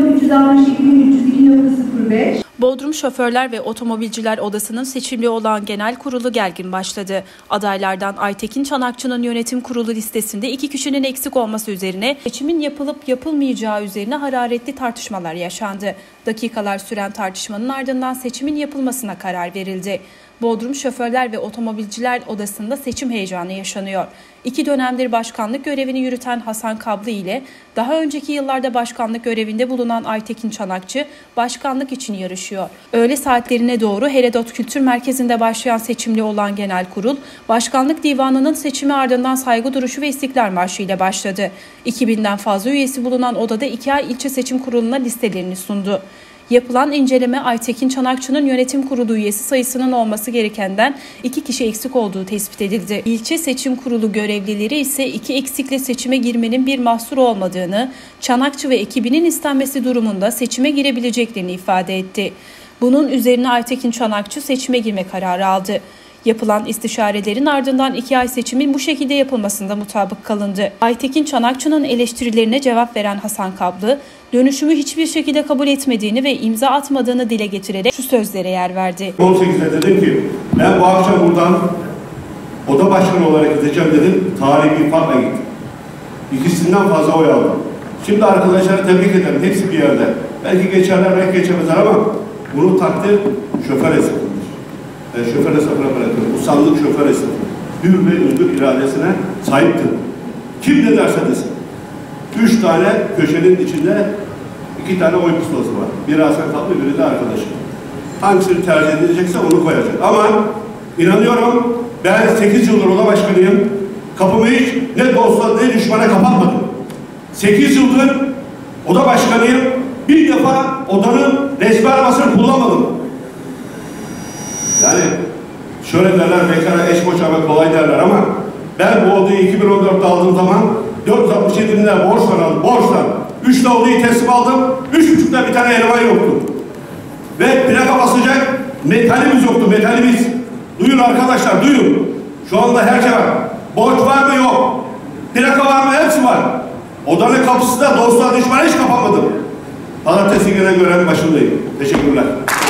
362.302.05. Bodrum Şoförler ve Otomobilciler Odası'nın seçimli olan genel kurulu gergin başladı. Adaylardan Aytekin Çanakçı'nın yönetim kurulu listesinde 2 kişinin eksik olması üzerine seçimin yapılıp yapılmayacağı üzerine hararetli tartışmalar yaşandı. Dakikalar süren tartışmanın ardından seçimin yapılmasına karar verildi. Bodrum Şoförler ve Otomobilciler Odası'nda seçim heyecanı yaşanıyor. 2 dönemdir başkanlık görevini yürüten Hasan Kablı ile daha önceki yıllarda başkanlık görevinde bulunan Aytekin Çanakçı başkanlık için yarışıyor. Öğle saatlerine doğru Herodot Kültür Merkezi'nde başlayan seçimli olan genel kurul, Başkanlık Divanı'nın seçimi ardından saygı duruşu ve İstiklal Marşı ile başladı. 2000'den fazla üyesi bulunan odada 2 ay ilçe seçim kuruluna listelerini sundu. Yapılan inceleme Aytekin Çanakçı'nın yönetim kurulu üyesi sayısının olması gerekenden 2 kişi eksik olduğu tespit edildi. İlçe seçim kurulu görevlileri ise 2 eksikle seçime girmenin bir mahsur olmadığını, Çanakçı ve ekibinin istenmesi durumunda seçime girebileceklerini ifade etti. Bunun üzerine Aytekin Çanakçı seçime girme kararı aldı. Yapılan istişarelerin ardından 2 ay seçimin bu şekilde yapılmasında mutabık kalındı. Aytekin Çanakçı'nın eleştirilerine cevap veren Hasan Kablı, dönüşümü hiçbir şekilde kabul etmediğini ve imza atmadığını dile getirerek şu sözlere yer verdi. 18'de dedim ki ben bu akşam buradan oda başkanı olarak gideceğim dedim. Tarihi bir farkla gittim. İkisinden fazla oy aldım. Şimdi arkadaşları tebrik ederim. Hepsi bir yerde. Belki geçerler, belki geçemezler ama bunu takdir şoför hesabıdır. Şoför hesabına bırakıyorum. Bu sandık şoför hesabı. Hür ve özgür iradesine sahiptir. Kim ne derse desin. 3 tane köşenin içinde 2 tane oy pusulası var. Biri Hasan Kablı, biri de arkadaşı. Hangisini tercih edilecekse onu koyacak. Ama inanıyorum ben 8 yıldır oda başkanıyım. Kapımı hiç ne dosta ne düşmana kapatmadım. 8 yıldır oda başkanıyım. Bir defa odanın resmi arabasını kullanmadım. Yani şöyle derler, bekara eş boşamak kolay derler ama ben bu odayı 2014'te aldığım zaman 467 bin lira borçtan aldım, borçtan. 3 de odayı teslim aldım, 3,5'da bir tane eleman yoktu. Ve plaka basacak metalimiz yoktu, metalimiz. Duyun arkadaşlar, duyun. Şu anda her şey var. Borç var mı? Yok. Plaka var mı? Hepsi var. Odanın kapısı da dostlar düşmana hiç kapatmadım. Pazartesi günü görev başındayım. Teşekkürler.